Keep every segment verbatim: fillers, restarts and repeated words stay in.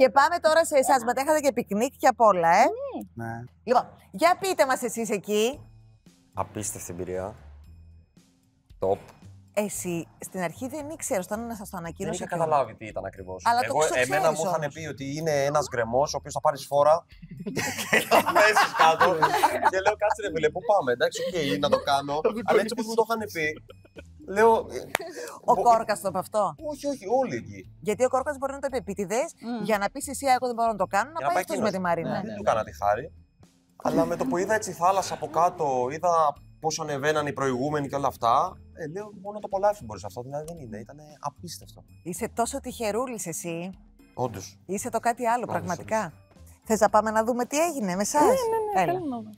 Και πάμε τώρα σε εσάς. Μετέχατε και πικνίκ και απ' όλα, ε. Ναι. Ναι. Λοιπόν, για πείτε μας εσείς εκεί. Απίστευτη εμπειρία. Top. Εσύ στην αρχή δεν ήξερε, όταν να σας το Δεν ανακοίνωσε. είχα καταλάβει τι ήταν ακριβώς. Αλλά το Εγώ, ξέρεις εμένα μου είχαν όμως. πει ότι είναι ένας γκρεμός ο οποίος θα πάρεις φόρα και θα πέσεις κάτω. Και λέω, κάτσε ρε φίλε, πού πάμε, εντάξει, οκ, okay, να το κάνω. Αλλά έτσι όπως μου το είχαν πει, λέω. Ο Κόρκας το είπε αυτό. Όχι, όχι, όλοι εκεί. Γιατί ο Κόρκας μπορεί να το πει επίτηδες, Mm. για να πεις εσύ, εγώ δεν μπορώ να το κάνω, να Για πάει πάει αυτός εκείνος. με τη Μαρίνα. Δεν του έκανα τη χάρη. Αλλά με το που είδα έτσι θάλασσα από κάτω, είδα πώς ανεβαίναν οι προηγούμενοι και όλα αυτά. Ε, λέω μόνο το Πολάφι μπορείς αυτό, δηλαδή δεν είναι, ήταν απίστευτο. Είσαι τόσο τυχερούλης εσύ. Όντως. Είσαι το κάτι άλλο, Όντως, πραγματικά. Θες να πάμε να δούμε τι έγινε με εσάς? Ναι, ναι, ναι, Έλα. θέλω να δω.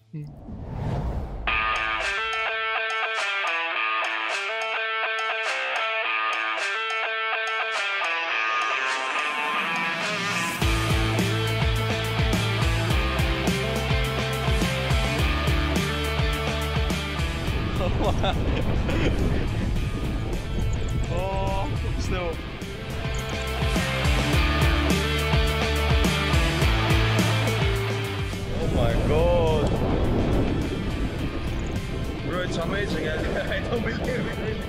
Oh, πιστεύω. Oh my god. Bro, it's amazing. I, I don't believe it really.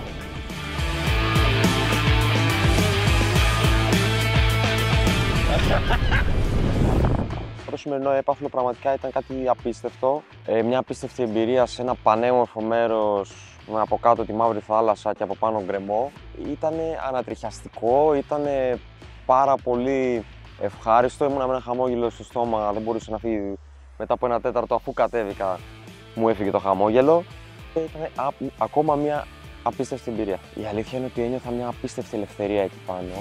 Το σημερινό έπαθλο πραγματικά ήταν κάτι απίστευτο. Ε, μια απίστευτη εμπειρία σε ένα πανέμορφο μέρος με από κάτω τη μαύρη θάλασσα και από πάνω γκρεμό. Ήταν ανατριχιαστικό, ήταν πάρα πολύ ευχάριστο. Ήμουνα με ένα χαμόγελο στο στόμα, δεν μπορούσε να φύγει. Μετά από ένα τέταρτο, αφού κατέβηκα, μου έφυγε το χαμόγελο. Ε, ήταν ακόμα μια απίστευτη εμπειρία. Η αλήθεια είναι ότι ένιωθα μια απίστευτη ελευθερία εκεί πάνω.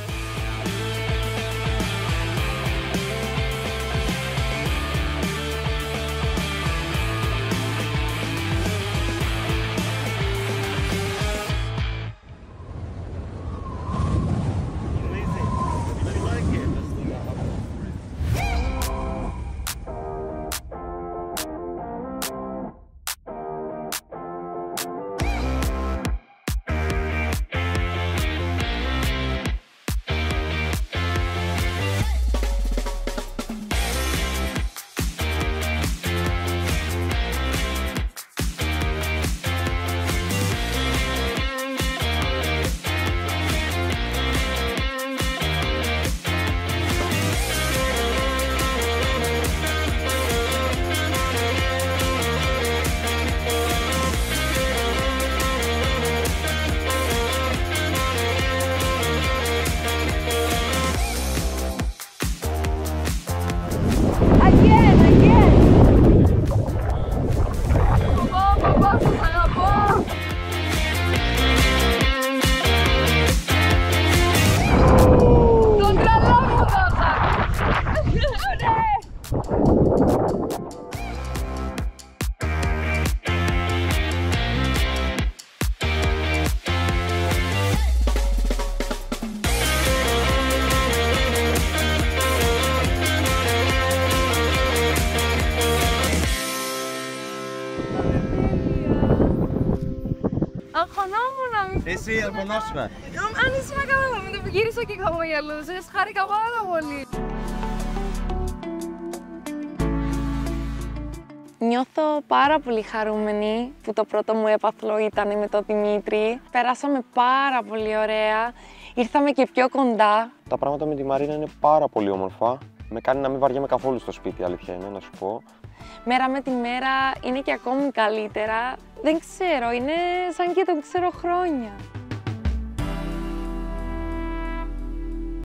Αγχωνόμουν. Εσύ, αγχωνόσουνα. Αν ήσουν καλά, με το που γύρισα και χαμογελούσες, χάρηκα πάρα πολύ. Νιώθω πάρα πολύ χαρούμενη που το πρώτο μου έπαθλο ήταν με τον Δημήτρη. Περάσαμε πάρα πολύ ωραία, ήρθαμε και πιο κοντά. Τα πράγματα με τη Μαρίνα είναι πάρα πολύ όμορφα. Με κάνει να μην βαριέμαι καθόλου στο σπίτι, αλήθεια είναι, να σου πω. Μέρα με τη μέρα είναι και ακόμη καλύτερα. Δεν ξέρω, είναι σαν και τον ξέρω χρόνια.